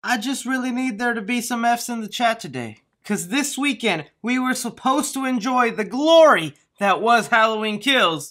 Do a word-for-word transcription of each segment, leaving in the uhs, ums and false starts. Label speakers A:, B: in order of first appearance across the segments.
A: I just really need there to be some F's in the chat today. Cause this weekend, we were supposed to enjoy the glory that was Halloween Kills.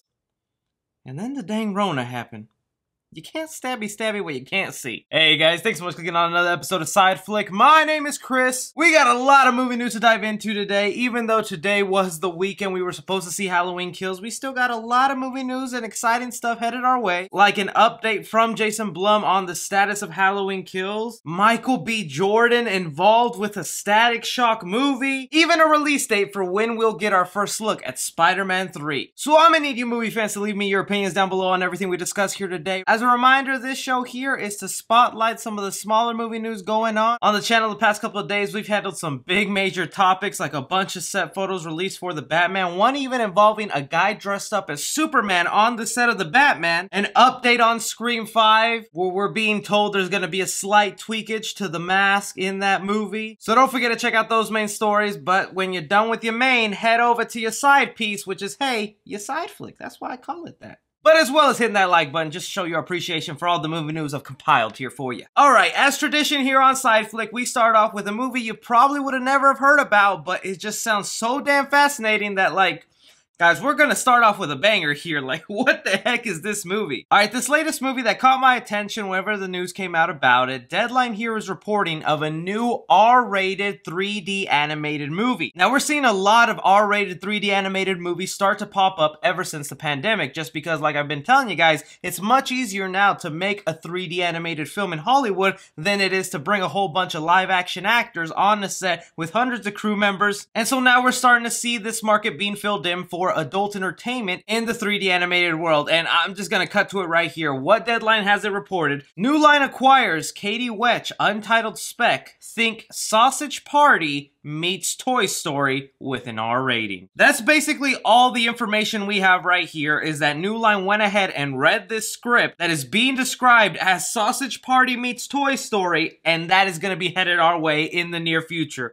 A: And then the dang Rona happened. You can't stabby stabby what you can't see. Hey guys, thanks so much for clicking on another episode of Side Flick. My name is Chris. We got a lot of movie news to dive into today. Even though today was the weekend we were supposed to see Halloween Kills, we still got a lot of movie news and exciting stuff headed our way. Like an update from Jason Blum on the status of Halloween Kills, Michael B. Jordan involved with a Static Shock movie, even a release date for when we'll get our first look at Spider-Man three. So I'm gonna need you movie fans to leave me your opinions down below on everything we discuss here today. As a reminder, this show here is to spotlight some of the smaller movie news going on. On the channel the past couple of days, we've handled some big major topics like a bunch of set photos released for the Batman, one even involving a guy dressed up as Superman on the set of the Batman, an update on Scream five, where we're being told there's going to be a slight tweakage to the mask in that movie. So don't forget to check out those main stories, but when you're done with your main, head over to your side piece, which is, hey, your side flick. That's why I call it that. But as well as hitting that like button, just to show your appreciation for all the movie news I've compiled here for you. Alright, as tradition here on Side Flick, we start off with a movie you probably would have never have heard about, but it just sounds so damn fascinating that, like, guys, we're gonna start off with a banger here. Like, what the heck is this movie? Alright, this latest movie that caught my attention whenever the news came out about it, Deadline here is reporting of a new R rated three D animated movie. Now, we're seeing a lot of R rated three D animated movies start to pop up ever since the pandemic, just because, like I've been telling you guys, it's much easier now to make a three D animated film in Hollywood than it is to bring a whole bunch of live action actors on the set with hundreds of crew members. And so now we're starting to see this market being filled in for adult entertainment in the three D animated world, and I'm just gonna cut to it right here. What Deadline has it reported? New Line acquires Katie Wetch, Untitled Spec. Think Sausage Party meets Toy Story with an R rating. That's basically all the information we have right here, is that New Line went ahead and read this script that is being described as Sausage Party meets Toy Story, and that is gonna be headed our way in the near future.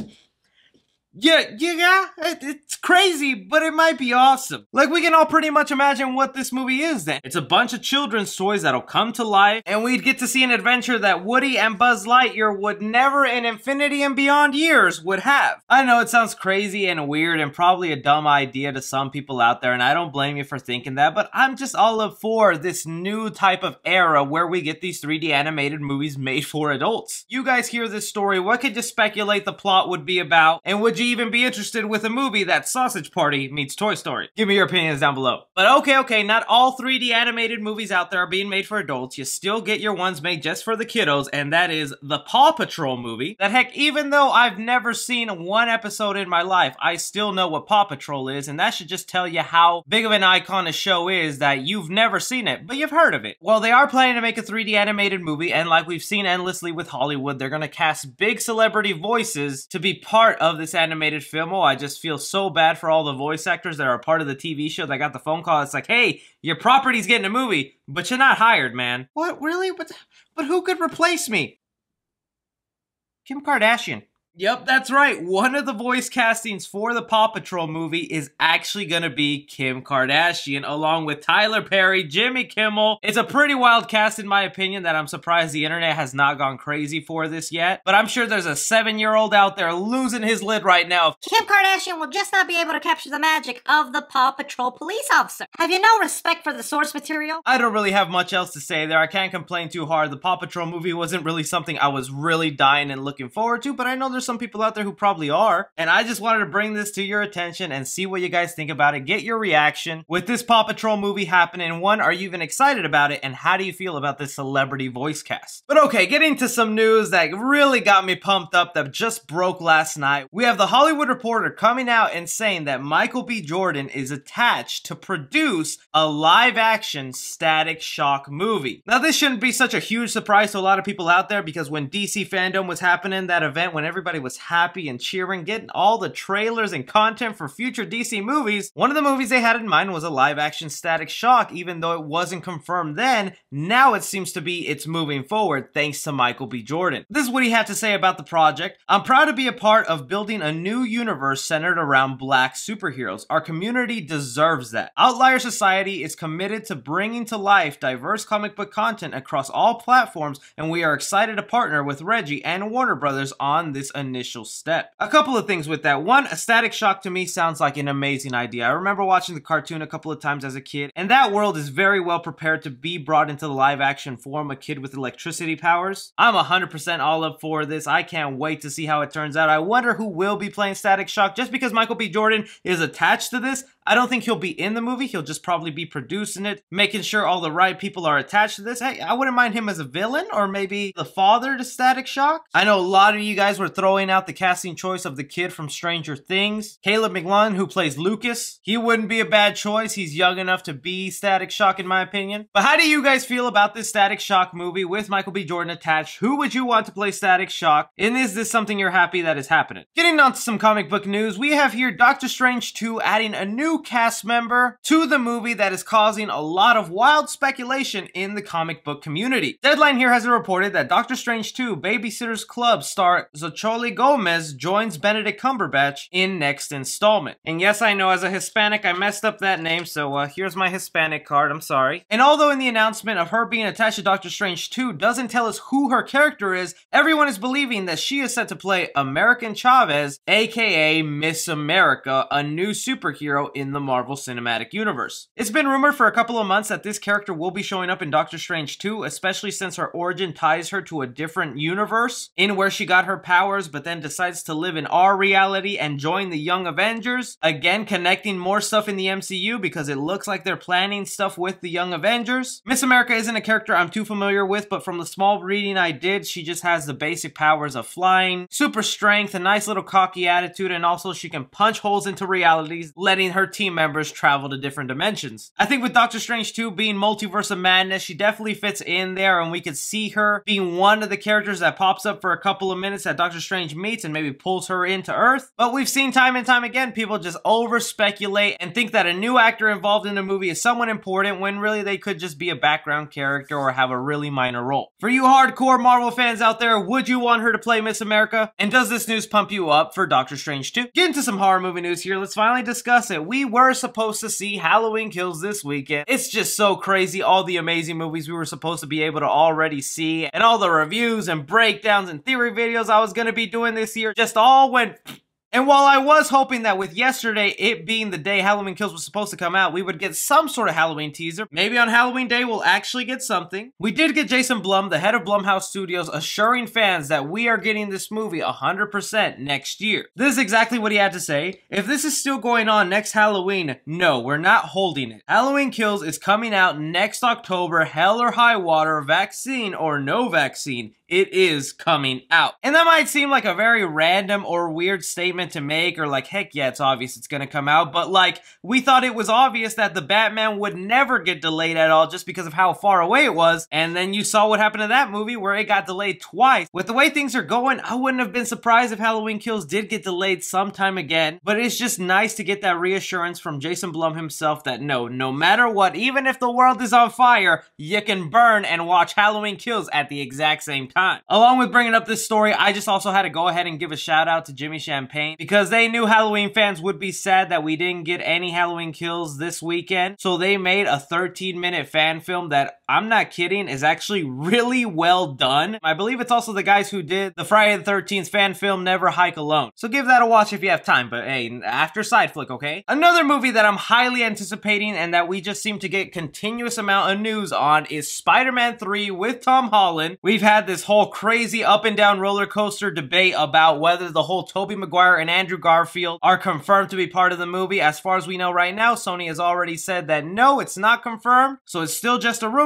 A: Yeah, yeah, it, it's crazy, but it might be awesome. Like, we can all pretty much imagine what this movie is then. It's a bunch of children's toys that'll come to life, and we'd get to see an adventure that Woody and Buzz Lightyear would never in infinity and beyond years would have. I know it sounds crazy and weird and probably a dumb idea to some people out there, and I don't blame you for thinking that, but I'm just all up for this new type of era where we get these three D animated movies made for adults. You guys hear this story, what could you speculate the plot would be about, and would you even be interested with a movie that Sausage Party meets Toy Story? Give me your opinions down below. But okay, okay, not all three D animated movies out there are being made for adults. You still get your ones made just for the kiddos, and that is the Paw Patrol movie. That, heck, even though I've never seen one episode in my life, I still know what Paw Patrol is, and that should just tell you how big of an icon the show is that you've never seen it, but you've heard of it. Well, they are planning to make a three D animated movie, and like we've seen endlessly with Hollywood, they're gonna cast big celebrity voices to be part of this animated film. Oh, I just feel so bad for all the voice actors that are a part of the T V show that got the phone call. It's like, hey, your property's getting a movie, but you're not hired, man. What, really? But, but who could replace me? Kim Kardashian. Yep, that's right. One of the voice castings for the Paw Patrol movie is actually gonna be Kim Kardashian, along with Tyler Perry, Jimmy Kimmel. It's a pretty wild cast in my opinion that I'm surprised the internet has not gone crazy for this yet. But I'm sure there's a seven-year-old out there losing his lid right now.
B: Kim Kardashian will just not be able to capture the magic of the Paw Patrol police officer. Have you no respect for the source material?
A: I don't really have much else to say there. I can't complain too hard. The Paw Patrol movie wasn't really something I was really dying and looking forward to, but I know there's some people out there who probably are, and I just wanted to bring this to your attention and see what you guys think about it. Get your reaction with this Paw Patrol movie happening. One, are you even excited about it, and how do you feel about this celebrity voice cast? But okay, getting to some news that really got me pumped up that just broke last night. We have the Hollywood Reporter coming out and saying that Michael B. Jordan is attached to produce a live-action Static Shock movie. Now, this shouldn't be such a huge surprise to a lot of people out there, because when D C Fandom was happening, that event when everybody everybody was happy and cheering, getting all the trailers and content for future D C movies, one of the movies they had in mind was a live-action Static Shock, even though it wasn't confirmed then. Now it seems to be it's moving forward thanks to Michael B. Jordan. This is what he had to say about the project. "I'm proud to be a part of building a new universe centered around black superheroes. Our community deserves that. Outlier Society is committed to bringing to life diverse comic book content across all platforms, and we are excited to partner with Reggie and Warner Brothers on this initial step." A couple of things with that. One, a Static Shock to me sounds like an amazing idea. I remember watching the cartoon a couple of times as a kid, and that world is very well prepared to be brought into the live action form, a kid with electricity powers. I'm one hundred percent all up for this. I can't wait to see how it turns out. I wonder who will be playing Static Shock. Just because Michael B. Jordan is attached to this, I don't think he'll be in the movie. He'll just probably be producing it, making sure all the right people are attached to this. Hey, I wouldn't mind him as a villain, or maybe the father to Static Shock. I know a lot of you guys were throwing out the casting choice of the kid from Stranger Things, Caleb McLaughlin, who plays Lucas. He wouldn't be a bad choice. He's young enough to be Static Shock in my opinion. But how do you guys feel about this Static Shock movie with Michael B. Jordan attached? Who would you want to play Static Shock? And is this something you're happy that is happening? Getting on to some comic book news, we have here Doctor Strange two adding a new cast member to the movie that is causing a lot of wild speculation in the comic book community. Deadline here has reported that Doctor Strange two Babysitter's Club star Xochitl Gomez joins Benedict Cumberbatch in next installment. And yes, I know as a Hispanic I messed up that name, so uh, here's my Hispanic card, I'm sorry. And although in the announcement of her being attached to Doctor Strange two doesn't tell us who her character is, everyone is believing that she is set to play American Chavez, aka Miss America, a new superhero in the Marvel Cinematic Universe. It's been rumored for a couple of months that this character will be showing up in Doctor Strange two, especially since her origin ties her to a different universe in where she got her powers but then decides to live in our reality and join the Young Avengers. Again, connecting more stuff in the M C U because it looks like they're planning stuff with the Young Avengers. Miss America isn't a character I'm too familiar with, but from the small reading I did, she just has the basic powers of flying, super strength, a nice little cocky attitude, and also she can punch holes into realities, letting her team members travel to different dimensions. I think with Doctor Strange two being Multiverse of Madness, she definitely fits in there, and we could see her being one of the characters that pops up for a couple of minutes that Doctor Strange meets and maybe pulls her into Earth. But we've seen time and time again people just over speculate and think that a new actor involved in the movie is someone important when really they could just be a background character or have a really minor role. For you hardcore Marvel fans out there, would you want her to play Miss America? And does this news pump you up for Doctor Strange two? Get into some horror movie news here. Let's finally discuss it. We were supposed to see Halloween Kills this weekend. It's just so crazy, all the amazing movies we were supposed to be able to already see, and all the reviews and breakdowns and theory videos I was going to be doing this year just all went... And while I was hoping that with yesterday, it being the day Halloween Kills was supposed to come out, we would get some sort of Halloween teaser. Maybe on Halloween Day, we'll actually get something. We did get Jason Blum, the head of Blumhouse Studios, assuring fans that we are getting this movie one hundred percent next year. This is exactly what he had to say. If this is still going on next Halloween, no, we're not holding it. Halloween Kills is coming out next October, hell or high water, vaccine or no vaccine. It is coming out. And that might seem like a very random or weird statement to make, or like, heck yeah, it's obvious it's gonna come out, but like, we thought it was obvious that the Batman would never get delayed at all just because of how far away it was, and then you saw what happened to that movie where it got delayed twice. With the way things are going, I wouldn't have been surprised if Halloween Kills did get delayed sometime again, but it's just nice to get that reassurance from Jason Blum himself that no, no matter what, even if the world is on fire, you can burn and watch Halloween Kills at the exact same time. Along with bringing up this story, I just also had to go ahead and give a shout out to Jimmy Champagne because they knew Halloween fans would be sad that we didn't get any Halloween Kills this weekend. So they made a thirteen minute fan film that, I'm not kidding, is actually really well done. I believe it's also the guys who did the Friday the thirteenth fan film Never Hike Alone. So give that a watch if you have time, but hey, after side flick, okay? Another movie that I'm highly anticipating and that we just seem to get continuous amount of news on is Spider-Man three with Tom Holland. We've had this whole crazy up and down roller coaster debate about whether the whole Tobey Maguire and Andrew Garfield are confirmed to be part of the movie. As far as we know right now, Sony has already said that no, it's not confirmed, so it's still just a rumor.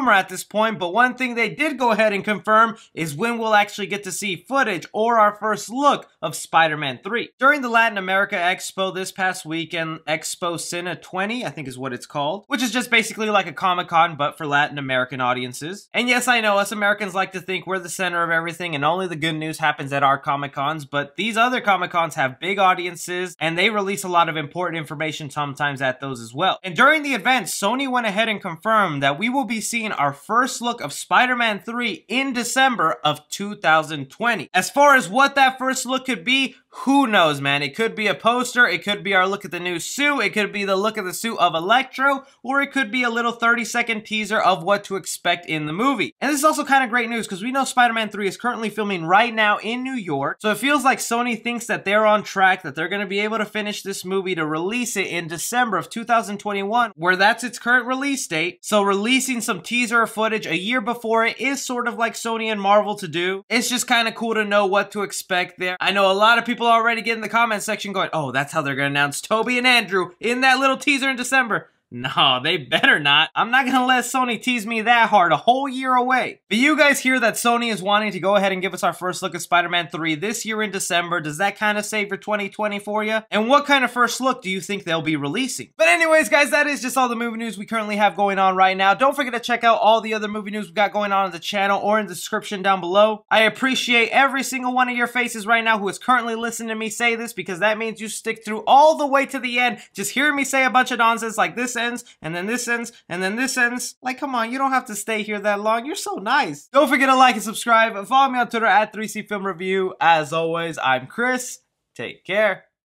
A: rumor at this point, but one thing they did go ahead and confirm is when we'll actually get to see footage or our first look of Spider-Man three. During the Latin America Expo this past weekend, Expo Cine twenty, I think is what it's called, which is just basically like a Comic-Con but for Latin American audiences. And yes, I know us Americans like to think we're the center of everything and only the good news happens at our Comic-Cons, but these other Comic-Cons have big audiences and they release a lot of important information sometimes at those as well. And during the event, Sony went ahead and confirmed that we will be seeing our first look of Spider-Man three in December of two thousand twenty. As far as what that first look could be, who knows, man? It could be a poster, it could be our look at the new suit, it could be the look at the suit of Electro, or it could be a little thirty second teaser of what to expect in the movie. And this is also kind of great news because we know Spider-Man three is currently filming right now in New York, so it feels like Sony thinks that they're on track, that they're going to be able to finish this movie to release it in December of two thousand twenty-one, where that's its current release date. So releasing some teaser footage a year before it is sort of like Sony and Marvel to do. It's just kind of cool to know what to expect there. I know a lot of people already get in the comment section going, oh, that's how they're going to announce Tobey and Andrew in that little teaser in December. No, they better not. I'm not gonna let Sony tease me that hard a whole year away. But you guys hear that Sony is wanting to go ahead and give us our first look at Spider-Man three this year in December. Does that kind of save your twenty twenty for you? And what kind of first look do you think they'll be releasing? But anyways, guys, that is just all the movie news we currently have going on right now. Don't forget to check out all the other movie news we've got going on in the channel or in the description down below. I appreciate every single one of your faces right now who is currently listening to me say this because that means you stick through all the way to the end, just hearing me say a bunch of nonsense like this ends, and then this ends, and then this ends. Like, come on, you don't have to stay here that long. You're so nice. Don't forget to like and subscribe. Follow me on Twitter at three C Film Review. As always, I'm Chris. Take care.